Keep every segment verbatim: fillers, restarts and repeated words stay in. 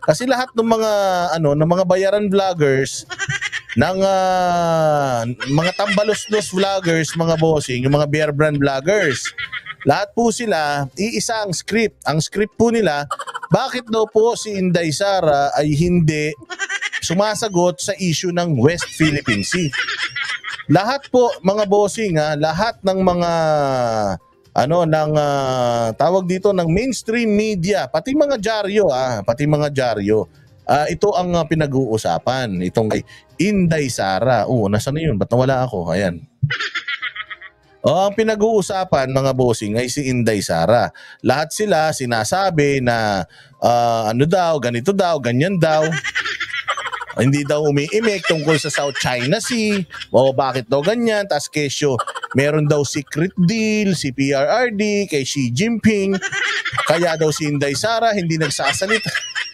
Kasi lahat ng mga ano, ng mga bayaran vloggers ng uh, mga tambalos-los vloggers, mga bossing, yung mga bear brand vloggers, lahat po sila, iisa ang script. Ang script po nila, bakit daw po si Inday Sara ay hindi sumasagot sa issue ng West Philippine Sea. Lahat po, mga bossing, ha, lahat ng mga ano ng uh, tawag dito ng mainstream media, pati mga dyaryo, ah, pati mga dyaryo. Uh, ito ang uh, pinag-uusapan, itong kay Inday Sara. Oo, nasaan na yun? Ba't nawala ako? Ayan. O, ang pinag-uusapan, mga bossing, ay si Inday Sara. Lahat sila sinasabi na uh, ano daw, ganito daw, ganyan daw. Hindi daw umiimik tungkol sa South China Sea. O bakit daw ganyan? Tapos kesyo, meron daw secret deal si P R R D kay Xi Jinping. Kaya daw si Inday Sara hindi nagsasalita.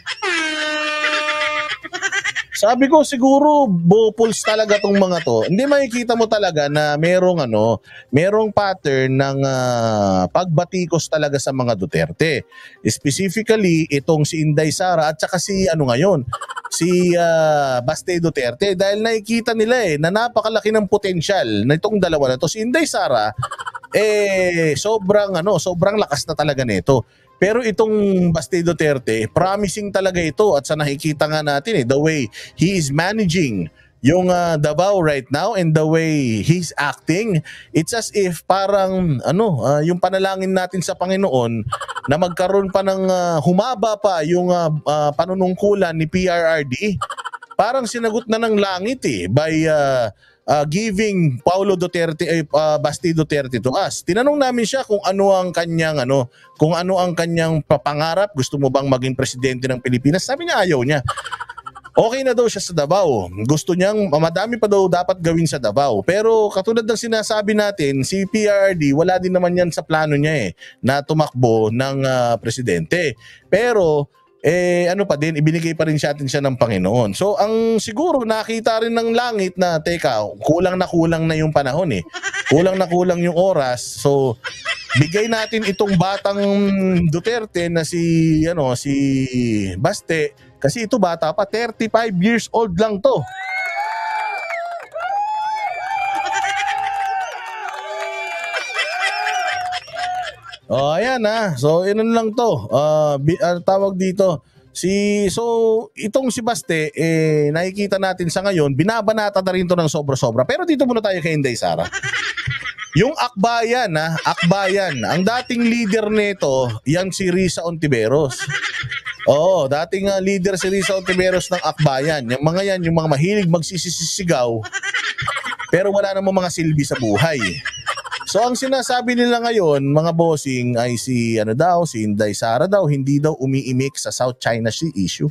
Sabi ko siguro bopuls talaga tong mga to. Hindi makikita mo talaga na merong ano, merong pattern ng uh, pagbatikos talaga sa mga Duterte. Specifically itong si Inday Sara at saka si ano ngayon, si uh, Baste Duterte, dahil nakikita nila eh na napakalaki ng potensyal na itong dalawa na to. Si Inday Sara eh sobrang ano, sobrang lakas na talaga nito. Pero itong Baste Duterte, promising talaga ito at sa nakikita nga natin eh, the way he is managing yung uh, Davao right now and the way he's acting, it's as if parang ano, uh, yung panalangin natin sa Panginoon na magkaroon pa ng uh, humaba pa yung uh, uh, panunungkulan ni P R R D. Parang sinagot na ng langit eh by uh, Uh, giving Paulo Duterte, eh, uh, Baste Duterte to us. Tinanong namin siya kung ano ang kanyang ano, kung ano ang kanyang papangarap, gusto mo bang maging presidente ng Pilipinas? Sabi niya ayaw niya. Okay na daw siya sa Davao. Gusto niyang madami pa daw dapat gawin sa Davao. Pero katulad ng sinasabi natin, si P R R D wala din naman yan sa plano niya eh na tumakbo ng uh, presidente. Pero eh ano pa din, ibinigay pa rin siya atin siya ng Panginoon. So ang siguro nakita rin ng langit na teka, kulang na kulang na yung panahon eh. Kulang na kulang yung oras. So bigay natin itong batang Duterte na si ano si Baste, kasi ito bata pa, thirty-five years old lang to. Oh, ayan ah. So, inon lang to. Uh, bi- uh, tawag dito. Si, so, itong si Baste, eh, nakikita natin sa ngayon, binabanata na rin to ng sobra-sobra. Pero dito muna tayo kay Inday Sara. Yung Akbayan, ah, Akbayan, ang dating leader nito, yan si Risa Ontiveros. Oo, dating uh, leader si Risa Ontiveros ng Akbayan. Yung mga yan, yung mga mahilig magsisisigaw, pero wala namang mga silbi sa buhay. So ang sinasabi nila ngayon, mga bossing, ay si ano daw, si Inday Sara daw hindi daw umiimik sa South China Sea issue.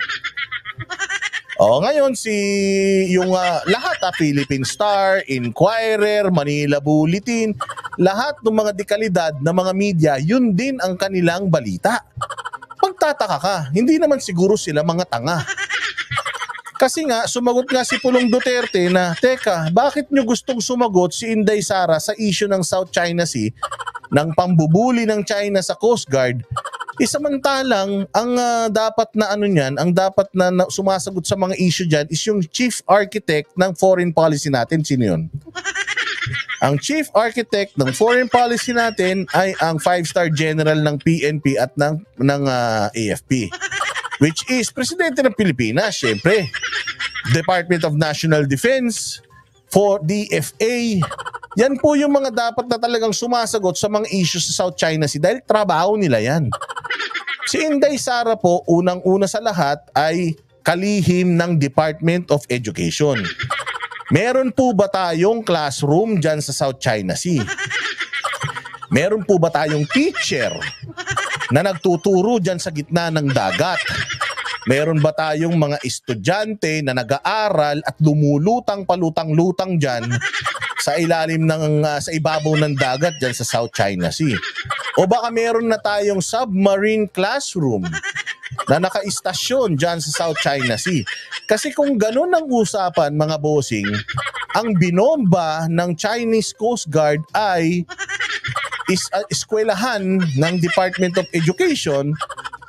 O ngayon si yung uh, lahat ah, Philippine Star, Inquirer, Manila Bulletin, lahat ng mga dekalidad na mga media, yun din ang kanilang balita. Pagtataka ka, hindi naman siguro sila mga tanga. Kasi nga, sumagot nga si Pulong Duterte na, teka, bakit nyo gustong sumagot si Inday Sara sa issue ng South China Sea, ng pambubuli ng China sa Coast Guard, isamantalang ang uh, dapat na ano niyan, ang dapat na, na sumasagot sa mga issue dyan is yung Chief Architect ng Foreign Policy natin. Sino yun? Ang Chief Architect ng Foreign Policy natin ay ang five-star General ng P N P at ng, ng uh, A F P. Which is Presidente ng Pilipinas, syempre. Department of National Defense, for D F A. Yan po yung mga dapat na talagang sumasagot sa mga issues sa South China Sea dahil trabaho nila yan. Si Inday Sara po, unang-una sa lahat ay kalihim ng Department of Education. Meron po ba tayong classroom dyan sa South China Sea? Meron po ba tayong teacher na nagtuturo dyan sa gitna ng dagat? Meron ba tayong mga estudyante na nag-aaral at lumulutang palutang-lutang dyan sa ilalim ng, uh, sa ibabaw ng dagat dyan sa South China Sea? O baka meron na tayong submarine classroom na naka-istasyon dyan sa South China Sea? Kasi kung ganun ang usapan, mga bossing, ang binomba ng Chinese Coast Guard ay is uh, eskwelahan ng Department of Education,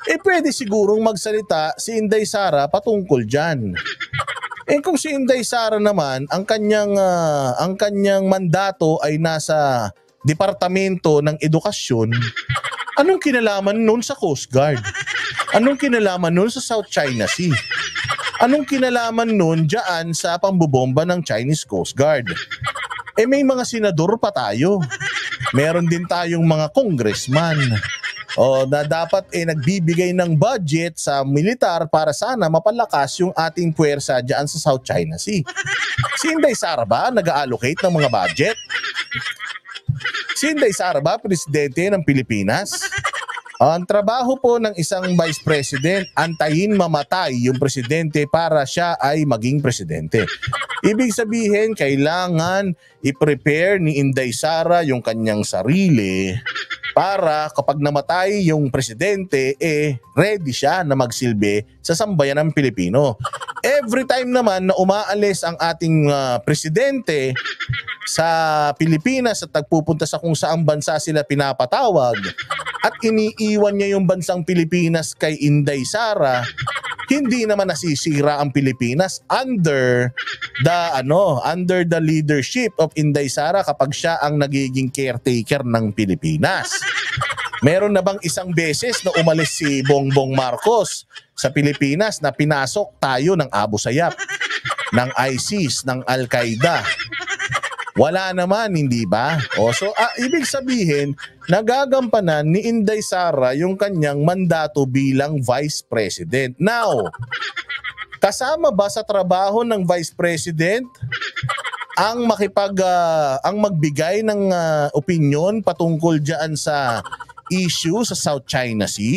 eh pwede sigurong magsalita si Inday Sara patungkol dyan. Eh kung si Inday Sara naman, ang kanyang, uh, ang kanyang mandato ay nasa Departamento ng Edukasyon, anong kinalaman nun sa Coast Guard? Anong kinalaman nun sa South China Sea? Anong kinalaman nun dyan sa pambubomba ng Chinese Coast Guard? Eh may mga senador pa tayo. Meron din tayong mga congressman. O na dapat eh nagbibigay ng budget sa militar para sana mapalakas yung ating puwersa dyan sa South China Sea. Si Inday Sara ba nag-allocate ng mga budget? Si Inday Sara ba presidente ng Pilipinas? Ang trabaho po ng isang vice president, antayin mamatay yung presidente para siya ay maging presidente. Ibig sabihin, kailangan i-prepare ni Inday Sara yung kanyang sarili para kapag namatay yung presidente, eh ready siya na magsilbi sa sambayan ng Pilipino. Every time naman na umaalis ang ating uh, presidente sa Pilipinas at nagpupunta sa kung saang bansa sila pinapatawag at iniiwan niya yung bansang Pilipinas kay Inday Sara, hindi naman nasisira ang Pilipinas under the ano, under the leadership of Inday Sara kapag siya ang nagiging caretaker ng Pilipinas. Meron na bang isang beses na umalis si Bongbong Marcos sa Pilipinas na pinasok tayo ng Abu Sayyaf, ng ISIS, ng Al-Qaeda? Wala naman, hindi ba? O, so, ah, ibig sabihin, nagagampanan ni Inday Sara yung kanyang mandato bilang Vice President. Now, kasama ba sa trabaho ng Vice President ang makipag uh, ang magbigay ng uh, opinion patungkol diyan sa issue sa South China Sea?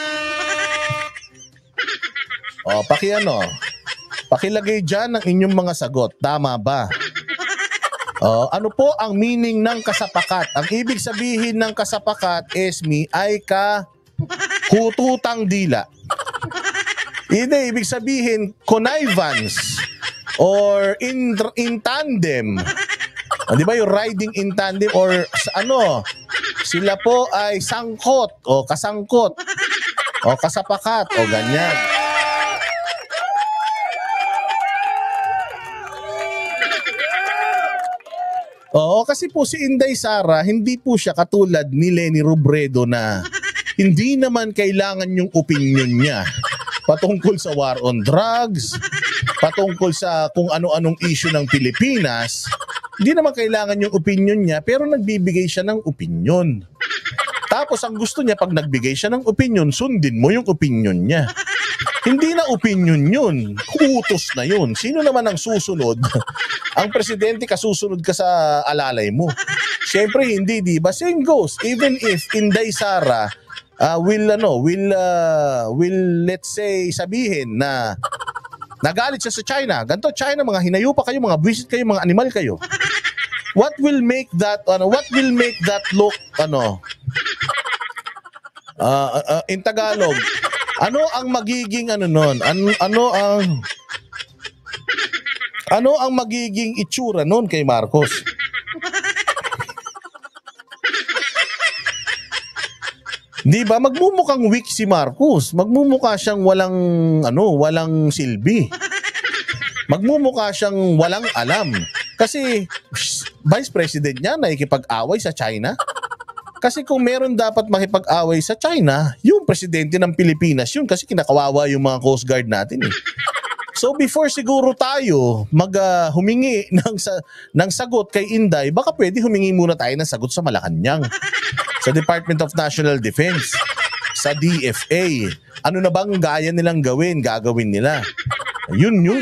O, paki ano, pakilagay diyan ang inyong mga sagot. Tama ba? Oh, ano po ang meaning ng kasapakat? Ang ibig sabihin ng kasapakat, Esmi, ay kahututang dila. Hindi, ibig sabihin connivance or in, in tandem. Oh, di ba yung riding in tandem or ano, sila po ay sangkot o kasangkot o kasapakat o ganyan. Oo, kasi po si Inday Sara, hindi po siya katulad ni Leni Robredo na hindi naman kailangan yung opinion niya patungkol sa war on drugs, patungkol sa kung ano-anong issue ng Pilipinas. Hindi naman kailangan yung opinion niya pero nagbibigay siya ng opinion. Tapos ang gusto niya pag nagbigay siya ng opinion, sundin mo yung opinion niya. Hindi na opinion yun, utos na yun. Sino naman ang susunod? Ang presidente kasusunod ka sa alalay mo. Siyempre hindi, di ba? Same goes. Even if Inday Sara uh, will, ano, will, uh, will let's say, sabihin na nagalit siya sa China. Ganto, China, mga hinayupa kayo, mga buwisit kayo, mga animal kayo. What will make that, ano, what will make that look, ano, uh, uh, in Tagalog, ano ang magiging ano nun? Ano, ano ang ano ang magiging itsura nun kay Marcos? Di ba? Magmumukhang weak si Marcos. Magmumukha siyang walang ano, walang silbi. Magmumukha siyang walang alam. Kasi Vice President niya nakikipag-away sa China. Kasi kung meron dapat makipag-away sa China, yung presidente ng Pilipinas yun kasi kinakawawa yung mga Coast Guard natin eh. So before siguro tayo mag uh, humingi ng, sa, ng sagot kay Inday, baka pwede humingi muna tayo ng sagot sa Malacanang, sa Department of National Defense, sa D F A. Ano na bang gaya nilang gawin, gagawin nila? Yun yun.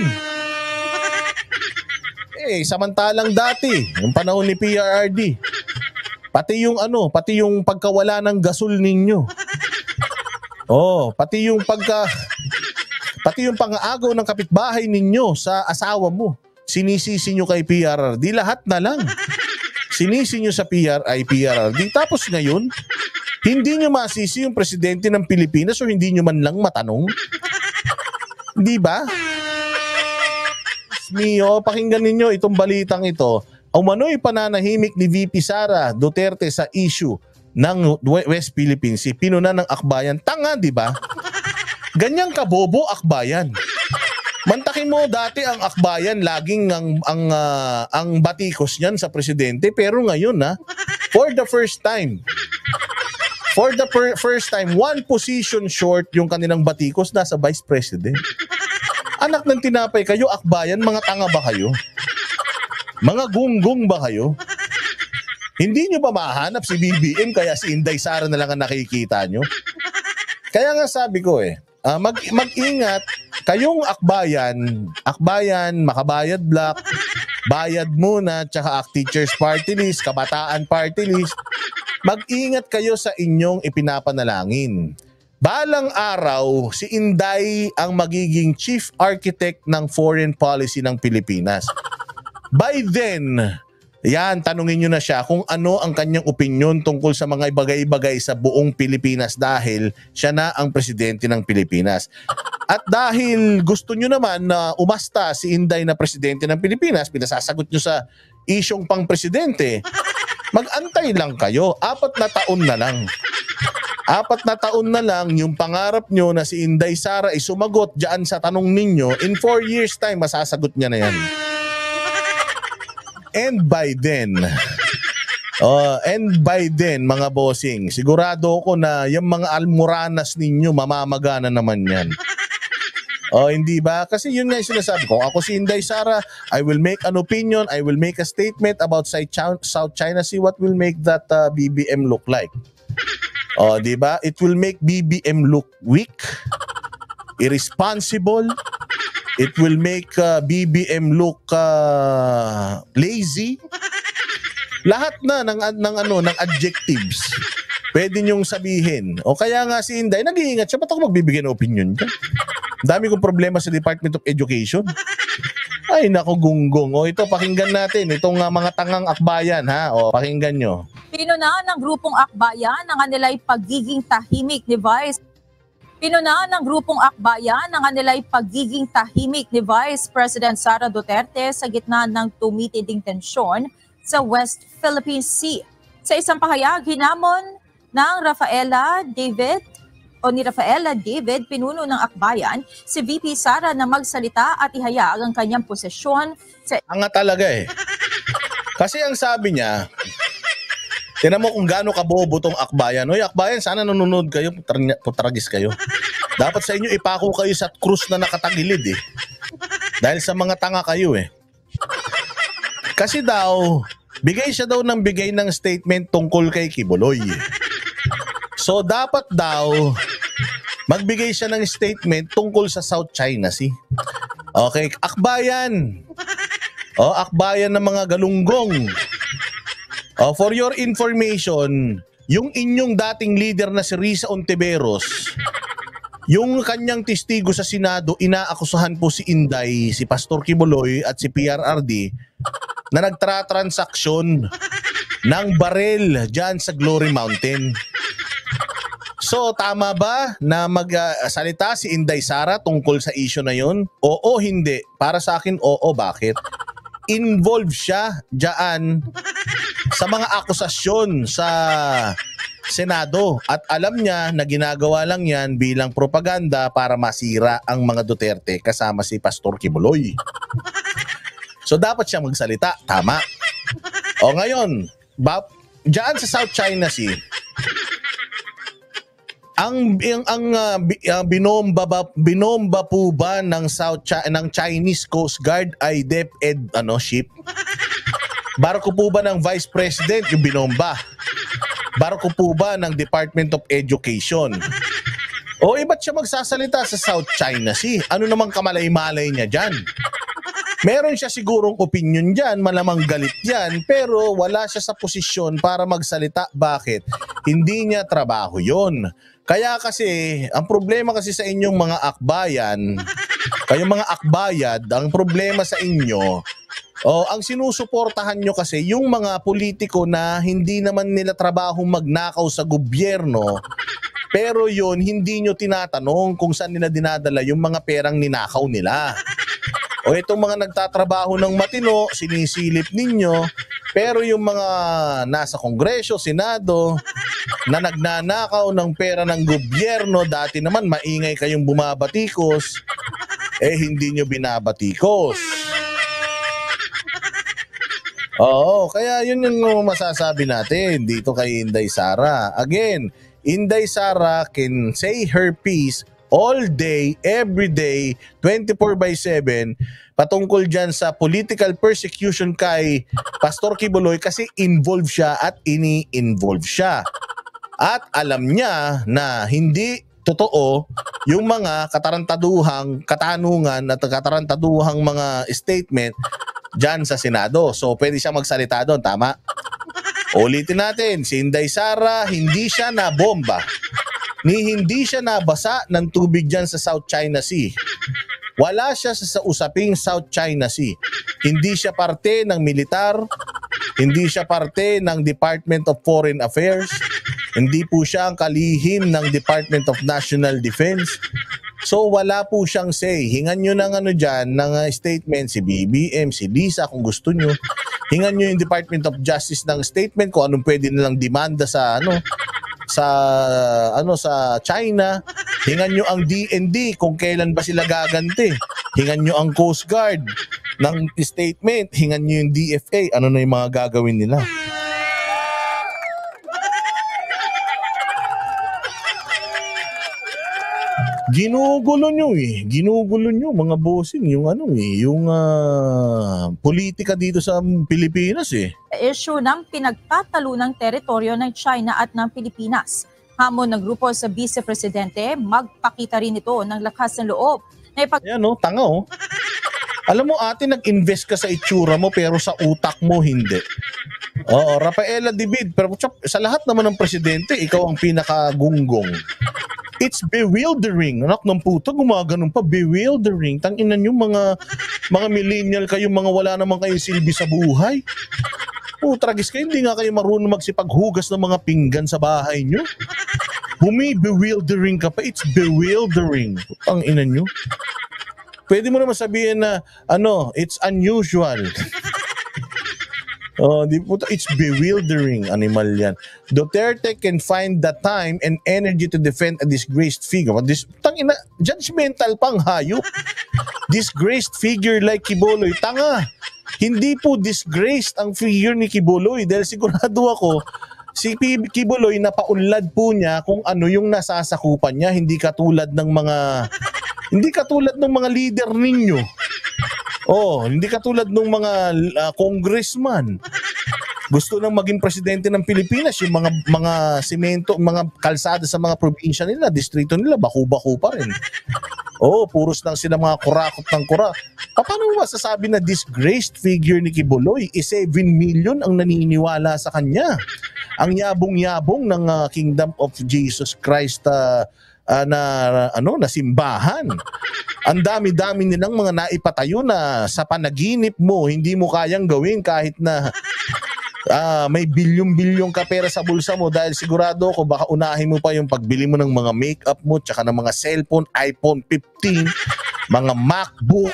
Eh, samantalang dati, yung panahon ni P R R D, pati yung ano, pati yung pagkawala ng gasol ninyo. Oh, pati yung pagka pati yung pang-aagaw ng kapitbahay ninyo sa asawa mo. Sinisisi nyo kay P R R D, lahat na lang. Sinisi nyo sa P R I P R R D. Tapos ngayon, hindi nyo masisi yung presidente ng Pilipinas o hindi nyo man lang matanong. Di ba? Mio, pakinggan ninyo itong balitang ito. Umano'y pananahimik ni V P Sara Duterte sa issue ng West Philippine Sea, pinuna ng akbayan. Tanga, di ba? Ganyang kabobo akbayan. Mantakin mo dati ang akbayan laging ang ang uh, ang batikos niyan sa presidente, pero ngayon na for the first time for the per- first time one position short yung kanilang batikos nasa vice president. Anak ng tinapay kayo, akbayan, mga tanga ba kayo? Mga gunggong ba kayo? Hindi nyo ba mahanap si B B M kaya si Inday Sara na lang ang nakikita nyo? Kaya nga sabi ko eh, uh, mag, mag-ingat kayong akbayan, akbayan, makabayad block, bayad muna, tsaka Act Teachers Party List, Kabataan Party List. Mag-ingat kayo sa inyong ipinapanalangin. Balang araw, si Inday ang magiging chief architect ng foreign policy ng Pilipinas. By then, yan, tanungin nyo na siya kung ano ang kanyang opinyon tungkol sa mga ibagay-ibagay sa buong Pilipinas dahil siya na ang presidente ng Pilipinas. At dahil gusto nyo naman na umasta si Inday na presidente ng Pilipinas, pinasasagot nyo sa isyong pang presidente, mag-antay lang kayo. Apat na taon na lang. Apat na taon na lang yung pangarap nyo na si Inday Sara ay sumagot dyan sa tanong ninyo. In four years time, masasagot niya na yan. And by then, uh, and by then, mga bossing, sigurado ko na yung mga almoranas ninyo, mamamagana naman yan. O, hindi ba? Kasi yun nga yung sinasabi ko. Ako si Inday Sara, I will make an opinion, I will make a statement about South China Sea. What will make that uh, B B M look like? O, di ba? It will make B B M look weak, irresponsible. It will make uh, B B M look uh, lazy. Lahat na ng, ng, ano, ng adjectives pwede niyong sabihin. O kaya nga si Inday, nag-iingat siya. Ba't ako magbibigay ng opinion ka? Dami kong problema sa Department of Education. Ay, naku, gunggong. O ito, pakinggan natin. Itong uh, mga tangang akbayan, ha? O, pakinggan nyo. Pinuna ng grupong akbayan ang kanila'y pagiging tahimik ni Vice Pinuna ng grupong akbayan ang kanila'y pagiging tahimik ni Vice President Sara Duterte sa gitna ng tumitinding tensyon sa West Philippine Sea. Sa isang pahayag, hinamon ng Rafaela David o ni Rafaela David, pinuno ng akbayan, si V P Sara na magsalita at ihayag ang kanyang posisyon sa... Anga talaga eh. Kasi ang sabi niya, tinan mo kung gaano kabobo tong akbayan. Oy, akbayan, sana nanonood kayo, putragis kayo. Dapat sa inyo ipako kayo sa krus na nakatagilid eh. Dahil sa mga tanga kayo eh. Kasi daw, bigay siya daw ng bigay ng statement tungkol kay Kibuloy. So dapat daw, magbigay siya ng statement tungkol sa South China Sea. Okay, akbayan. O, akbayan ng mga galunggong. Uh, for your information, yung inyong dating leader na si Risa Ontiveros, yung kanyang testigo sa Senado, inaakusahan po si Inday, si Pastor Kibuloy at si P R R D na nagtra-transaksyon ng barel dyan sa Glory Mountain. So, tama ba na magsalita uh, si Inday Sara tungkol sa issue na yun? Oo, hindi. Para sa akin, oo. Bakit? Involved siya dyan sa mga akusasyon sa Senado at alam niya na ginagawa lang yan bilang propaganda para masira ang mga Duterte kasama si Pastor Kibuloy. So dapat siya magsalita, tama. O ngayon, ba, dyan sa South China Sea, ang ang, ang uh, binomba ba, binomba po ba ng South Chi- ng Chinese Coast Guard ay DepEd ano ship? Barko po ba ng Vice President yung binomba? Barko po ba ng Department of Education? O eh, ba't siya magsasalita sa South China Sea? Ano namang kamalay-malay niya dyan? Meron siya sigurong opinion dyan, malamang galit yan, pero wala siya sa posisyon para magsalita. Bakit? Hindi niya trabaho yon. Kaya kasi, ang problema kasi sa inyong mga akbayan, kayong mga akbayad, ang problema sa inyo, o ang sinusuportahan nyo kasi yung mga politiko na hindi naman nila trabaho magnakaw sa gobyerno, pero yun, hindi nyo tinatanong kung saan nila dinadala yung mga perang ninakaw nila. O itong mga nagtatrabaho ng matino, sinisilip ninyo, pero yung mga nasa Kongreso, Senado, na nagnanakaw ng pera ng gobyerno. Dati naman maingay kayong bumabatikos, eh hindi nyo binabatikos. Oo, kaya yun yung masasabi natin dito kay Inday Sara. Again, Inday Sara can say her piece all day, every day, twenty-four by seven patungkol dyan sa political persecution kay Pastor Quiboloy kasi involved siya at ini-involve siya. At alam niya na hindi totoo yung mga katarantaduhang katanungan at katarantaduhang mga statement dyan sa Senado. So pwede siya magsalita doon, tama? Ulitin natin, si Inday Sara, hindi siya nabomba, ni hindi siya nabasa ng tubig dyan sa South China Sea. Wala siya sa, sa usaping South China Sea. Hindi siya parte ng militar, hindi siya parte ng Department of Foreign Affairs, hindi po siya ang kalihim ng Department of National Defense. So wala po siyang say. Hingan nyo ng ano dyan, ng uh, statement si B B M, si Lisa kung gusto nyo. Hingan nyo yung Department of Justice ng statement kung anong pwede nilang demanda sa ano sa ano sa China. Hingan nyo ang D N D kung kailan ba sila gaganti. Hingan nyo ang Coast Guard ng statement. Hingan nyo yung D F A. Ano na yung mga gagawin nila. Ginugulo nyo eh. Ginugulo nyo mga bossing yung ano eh, yung uh, politika dito sa Pilipinas eh. Issue ng pinagtatalunang teritoryo ng China at ng Pilipinas. Hamon ng grupo sa Vice Presidente, magpakita rin ito ng lakas ng loob. Na ipag- Ayan o, tanga o. Alam mo ate, nag-invest ka sa itsura mo pero sa utak mo hindi. Oo, Rafaela David, pero sa lahat naman ng presidente, ikaw ang pinakagunggong. It's bewildering. Anak ng puto, gumaganon pa. Bewildering. Tanginan nyo mga, mga millennial kayo, mga wala naman kayong silbi sa buhay. Oh, tragis kayo, hindi nga kayo marunong magsipaghugas ng mga pinggan sa bahay nyo. Bumi-bewildering ka pa. It's bewildering. Tanginan nyo. Pwede mo naman sabihin na, ano, it's unusual. Oh, di po, it's bewildering, animal yan. Duterte can find the time and energy to defend a disgraced figure. This, tangina, judgmental pang hayop. Disgraced figure like Quiboloy. Tanga, hindi po disgraced ang figure ni Quiboloy dahil sigurado ako, si Quiboloy napaunlad po niya kung ano yung nasasakupan niya, hindi katulad ng mga, hindi katulad ng mga leader ninyo. Oh, hindi katulad ng mga uh, congressman. Gusto nang maging presidente ng Pilipinas, yung mga mga semento, mga kalsada sa mga probinsya nila, distrito nila, baku-baku pa rin. Oh, puros lang sila mga kurakot ng kurak. Paano mo masasabi na disgraced figure ni Quiboloy? E seven million ang naniniwala sa kanya. Ang yabong-yabong ng uh, Kingdom of Jesus Christ uh, uh, na ano, na simbahan. Ang dami-dami nilang mga naipatayo na sa panaginip mo, hindi mo kayang gawin kahit na uh, may bilyong-bilyong ka pera sa bulsa mo dahil sigurado ko baka unahin mo pa yung pagbili mo ng mga makeup mo tsaka ng mga cellphone, iPhone fifteen, mga MacBook.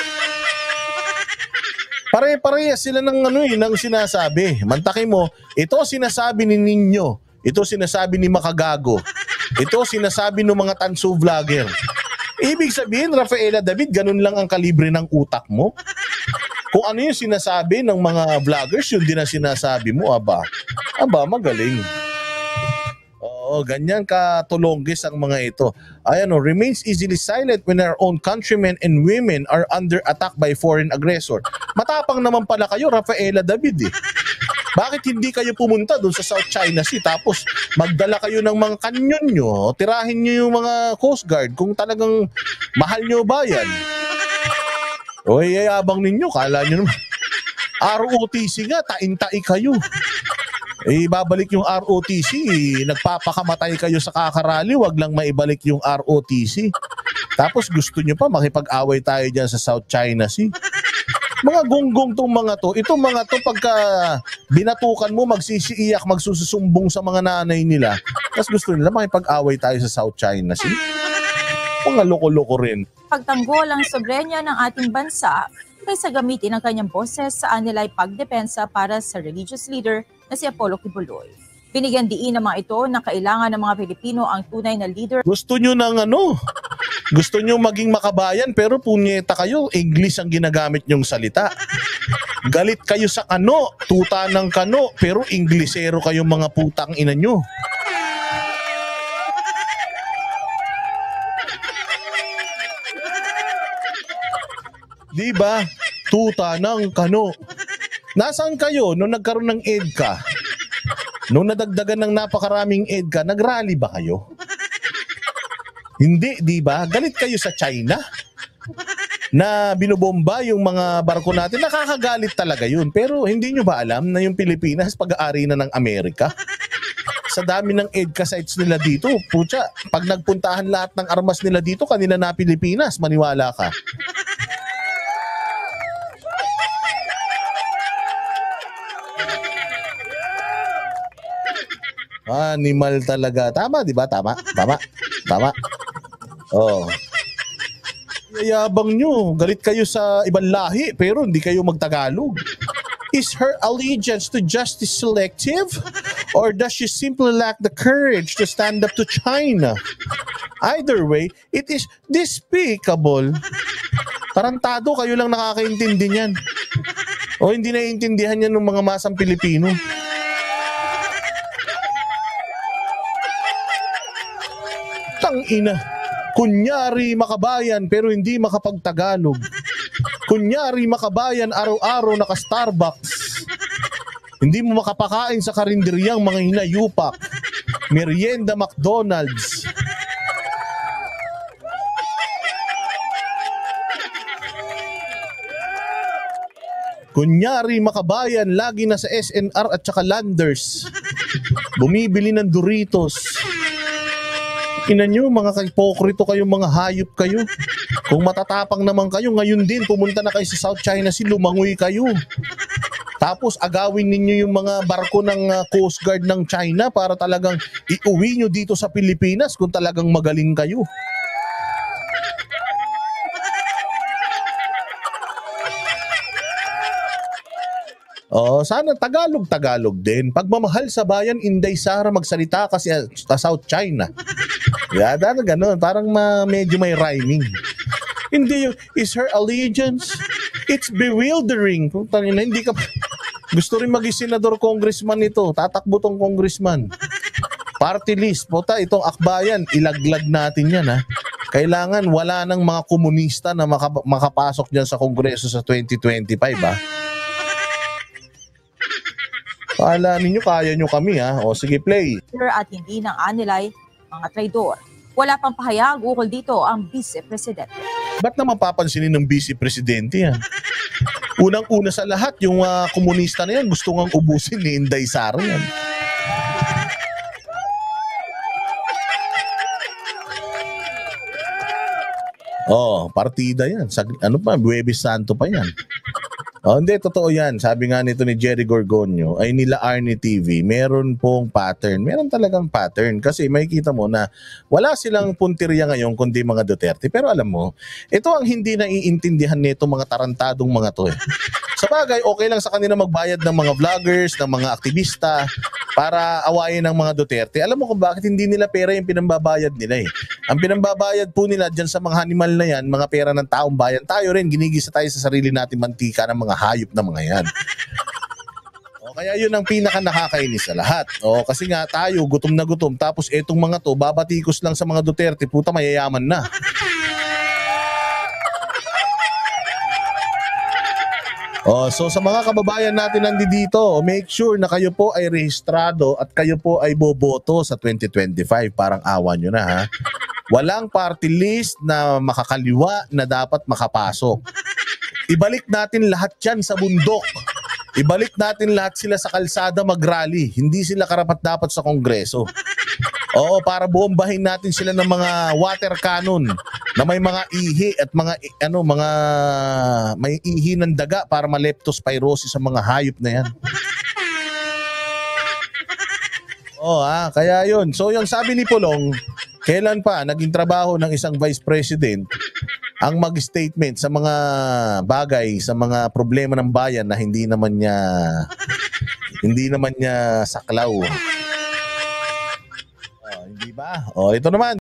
Pare-pareha sila ng ano eh, ng sinasabi. Mantakin mo, ito sinasabi ni Ninyo, ito sinasabi ni Makagago, ito sinasabi ng mga tanso vlogger. Ibig sabihin, Rafaela David, ganun lang ang kalibre ng utak mo? Kung ano yung sinasabi ng mga vloggers, yun din ang sinasabi mo, aba. Aba, magaling. Oo, ganyan katulongges ang mga ito. Ayan o, remains easily silent when our own countrymen and women are under attack by foreign aggressor. Matapang naman pala kayo, Rafaela David eh. Bakit hindi kayo pumunta doon sa South China Sea tapos magdala kayo ng mga kanyon nyo, tirahin nyo yung mga Coast Guard kung talagang mahal nyo bayan? O yayabang ninyo, kala nyo naman. R O T C nga, tain-tai kayo. Eh, babalik yung R O T C, nagpapakamatay kayo sa kakarali, wag lang maibalik yung R O T C. Tapos gusto nyo pa makipag-away tayo dyan sa South China Sea. Mga gonggong tong mga to, itong mga to pagka binatukan mo, magsisiiyak, magsususumbong sa mga nanay nila, tapos gusto nila makipag-away tayo sa South China Sea. Mga loko-loko rin. Pagtanggol ang soberenya ng ating bansa kaysa gamitin ang kanyang boses sa anilay pagdepensa para sa religious leader na si Apollo Quiboloy. Binigyan diin ng mga ito na kailangan ng mga Pilipino ang tunay na leader. Gusto nyo ng ano? Gusto nyo maging makabayan pero punyeta kayo, English ang ginagamit nyong salita. Galit kayo sa kano, tuta ng kano, pero Inglesero kayo mga putang ina nyo. Diba? Tuta ng kano. Nasaan kayo nung nagkaroon ng EDCA? Nung nadagdagan ng napakaraming EDCA, nagrally ba kayo? Hindi, di ba? Galit kayo sa China na binobomba yung mga barko natin. Nakakagalit talaga yun. Pero hindi nyo ba alam na yung Pilipinas pag-aari na ng Amerika? Sa dami ng EDCA sites nila dito, pucha, pag nagpuntahan lahat ng armas nila dito, kanina na Pilipinas, maniwala ka. Animal talaga. Tama, di ba? Tama. Tama. Tama. Oh. Yayabang nyo. Galit kayo sa ibang lahi, pero hindi kayo magtagalog. Is her allegiance to justice selective? Or does she simply lack the courage to stand up to China? Either way, it is despicable. Tarantado, kayo lang nakakaintindi niyan. O hindi naiintindihan yan ng mga masang Pilipino. Ina, kunyari makabayan pero hindi makapagtagalog. Kunyari makabayan araw-araw naka-Starbucks. Hindi mo makapakain sa karinderyang mga hinayupak. Merienda McDonald's. Kunyari makabayan lagi na sa S N R at saka Landers. Bumibili ng Doritos. Ina nyo, mga hipokrito kayo, mga hayop kayo. Kung matatapang naman kayo, ngayon din, pumunta na kayo sa South China Sea, lumangoy kayo. Tapos agawin ninyo yung mga barko ng uh, Coast Guard ng China para talagang iuwi nyo dito sa Pilipinas kung talagang magaling kayo. Oh, sana Tagalog-Tagalog din. Pagmamahal sa bayan, Inday Sara magsalita kasi sa South China. Yada na ganun, parang ma, medyo may rhyming. Hindi yung, is her allegiance? It's bewildering. Tangina, hindi ka, gusto rin maging senador, congressman ito. Tatakbo tong congressman. Party list. Puta, itong akbayan, ilaglag natin yan ha. Kailangan wala ng mga komunista na maka, makapasok dyan sa kongreso sa twenty twenty-five ha. Paala ninyo, kaya nyo kami ha. O sige, play. At hindi ng anilay mga traidor. Wala pang pahayag ukol dito ang Vice Presidente. Ba't naman papansinin ng Vice Presidente yan? Unang-una sa lahat, yung uh, komunista na yan, gusto ngang ubusin ni Inday Sara yan. Oh, partida yan. Sa, ano pa, Huwebes Santo pa yan. Oh, hindi, totoo yan. Sabi nga nito ni Jerry Gorgonio, ay nila Arnie T V, meron pong pattern. Meron talagang pattern. Kasi makikita mo na wala silang puntirya ngayon kundi mga Duterte. Pero alam mo, ito ang hindi naiintindihan nito mga tarantadong mga to eh. Sa bagay, okay lang sa kanila magbayad ng mga vloggers, ng mga aktivista, para awayin ng mga Duterte. Alam mo kung bakit hindi nila pera yung pinambabayad nila eh. Ang pinambabayad po nila dyan sa mga animal na yan, mga pera ng taong bayan, tayo rin, ginigisa tayo sa sarili natin mantika ng mga hayop na mga yan. O, kaya yun ang pinaka nakakainis sa lahat. O, kasi nga tayo, gutom na gutom, tapos etong mga to, babatikos lang sa mga Duterte, puta mayayaman na. Oh, so sa mga kababayan natin nandito, make sure na kayo po ay rehistrado at kayo po ay boboto sa twenty twenty-five. Parang awa nyo na ha. Walang party list na makakaliwa na dapat makapasok. Ibalik natin lahat yan sa bundok. Ibalik natin lahat sila sa kalsada mag-rally. Hindi sila karapat-dapat sa Kongreso. Oo, para bombahin natin sila ng mga water cannon na may mga ihi at mga ano mga may ihi ng daga para ma-leptospirosis sa mga hayop na yan. Oh, ah, kaya yun. So yung sabi ni Pulong, kailan pa naging trabaho ng isang vice president ang mag-statement sa mga bagay, sa mga problema ng bayan na hindi naman niya hindi naman niya saklaw. Diba? O, ito naman.